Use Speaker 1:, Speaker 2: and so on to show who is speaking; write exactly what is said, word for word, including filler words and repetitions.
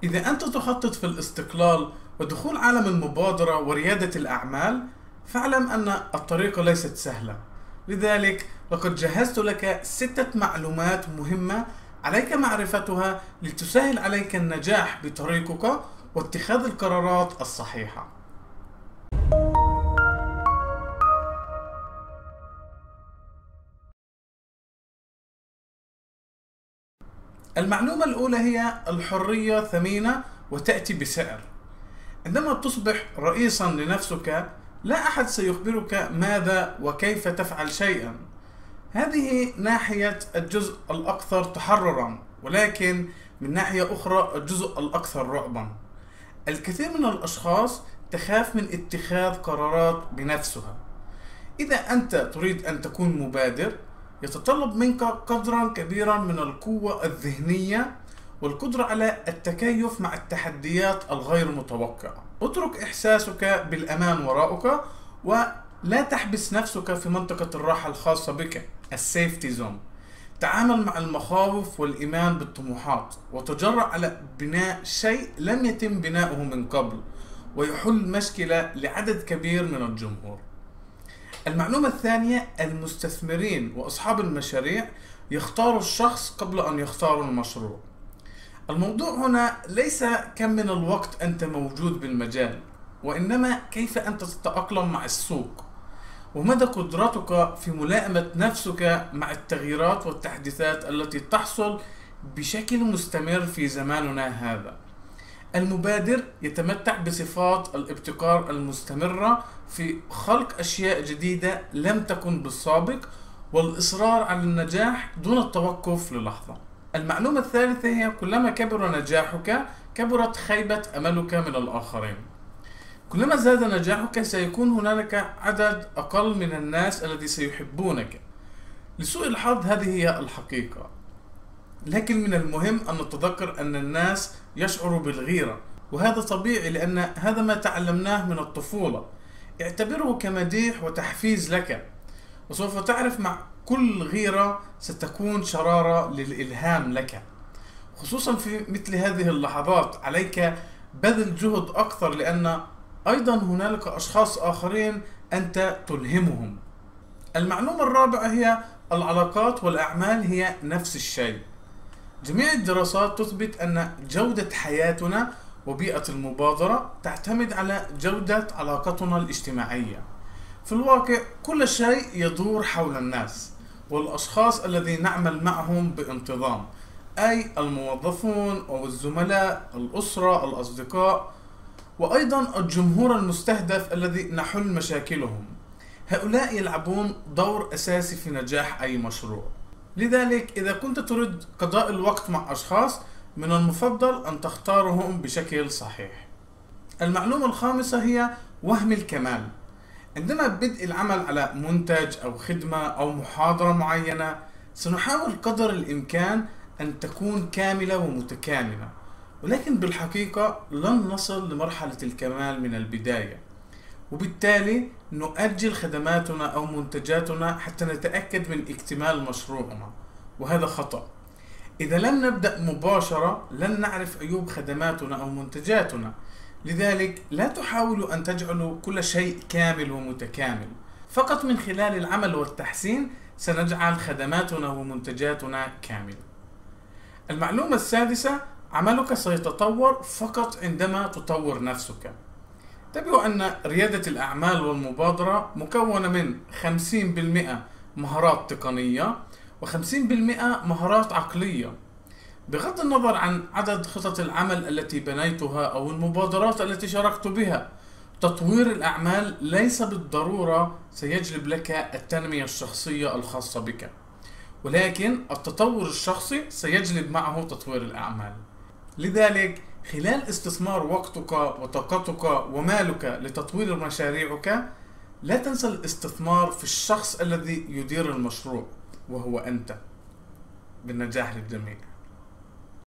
Speaker 1: إذا أنت تخطط في الاستقلال ودخول عالم المبادرة وريادة الأعمال، فاعلم أن الطريق ليست سهلة. لذلك لقد جهزت لك ستة معلومات مهمة عليك معرفتها لتسهل عليك النجاح بطريقك واتخاذ القرارات الصحيحة. المعلومة الأولى هي الحرية ثمينة وتأتي بسعر. عندما تصبح رئيسا لنفسك لا أحد سيخبرك ماذا وكيف تفعل شيئا. هذه ناحية الجزء الأكثر تحررا، ولكن من ناحية أخرى الجزء الأكثر رعبا. الكثير من الأشخاص تخاف من اتخاذ قرارات بنفسها. إذا أنت تريد أن تكون مبادر يتطلب منك قدرا كبيرا من القوة الذهنية والقدرة على التكيف مع التحديات الغير متوقعة. اترك إحساسك بالأمان وراءك ولا تحبس نفسك في منطقة الراحة الخاصة بك، السيفتي زون. تعامل مع المخاوف والإيمان بالطموحات وتجرأ على بناء شيء لم يتم بناؤه من قبل ويحل مشكلة لعدد كبير من الجمهور. المعلومة الثانية، المستثمرين وأصحاب المشاريع يختاروا الشخص قبل أن يختاروا المشروع. الموضوع هنا ليس كم من الوقت أنت موجود بالمجال، وإنما كيف أنت تتأقلم مع السوق ومدى قدرتك في ملائمة نفسك مع التغييرات والتحديثات التي تحصل بشكل مستمر في زماننا هذا. المبادر يتمتع بصفات الابتكار المستمرة في خلق أشياء جديدة لم تكن بالسابق والإصرار على النجاح دون التوقف للحظة. المعلومة الثالثة هي كلما كبر نجاحك كبرت خيبة أملك من الآخرين. كلما زاد نجاحك سيكون هنالك عدد أقل من الناس الذي سيحبونك. لسوء الحظ هذه هي الحقيقة، لكن من المهم أن نتذكر أن الناس يشعروا بالغيرة، وهذا طبيعي لأن هذا ما تعلمناه من الطفولة. اعتبره كمديح وتحفيز لك، وسوف تعرف مع كل غيرة ستكون شرارة للإلهام لك. خصوصا في مثل هذه اللحظات عليك بذل جهد أكثر، لأن أيضا هنالك أشخاص آخرين أنت تلهمهم. المعلومة الرابعة هي العلاقات والأعمال هي نفس الشيء. جميع الدراسات تثبت أن جودة حياتنا وبيئة المبادرة تعتمد على جودة علاقتنا الاجتماعية. في الواقع كل شيء يدور حول الناس والأشخاص الذين نعمل معهم بانتظام، أي الموظفون أو الزملاء، الأسرة، الأصدقاء، وأيضا الجمهور المستهدف الذي نحل مشاكلهم. هؤلاء يلعبون دور أساسي في نجاح أي مشروع. لذلك إذا كنت تريد قضاء الوقت مع أشخاص من المفضل أن تختارهم بشكل صحيح. المعلومة الخامسة هي وهم الكمال. عندما بدء العمل على منتج أو خدمة أو محاضرة معينة سنحاول قدر الإمكان أن تكون كاملة ومتكاملة، ولكن بالحقيقة لن نصل لمرحلة الكمال من البداية، وبالتالي نؤجل خدماتنا أو منتجاتنا حتى نتأكد من اكتمال مشروعنا، وهذا خطأ. إذا لم نبدأ مباشرة لن نعرف عيوب خدماتنا أو منتجاتنا. لذلك لا تحاولوا أن تجعلوا كل شيء كامل ومتكامل. فقط من خلال العمل والتحسين سنجعل خدماتنا ومنتجاتنا كاملة. المعلومة السادسة، عملك سيتطور فقط عندما تطور نفسك. انتبهوا أن ريادة الأعمال والمبادرة مكونة من خمسين بالمئة مهارات تقنية وخمسين بالمئة مهارات عقلية. بغض النظر عن عدد خطط العمل التي بنيتها أو المبادرات التي شاركت بها، تطوير الأعمال ليس بالضرورة سيجلب لك التنمية الشخصية الخاصة بك، ولكن التطور الشخصي سيجلب معه تطوير الأعمال. لذلك خلال استثمار وقتك وطاقتك ومالك لتطوير مشاريعك لا تنسى الاستثمار في الشخص الذي يدير المشروع وهو أنت. بالنجاح للجميع.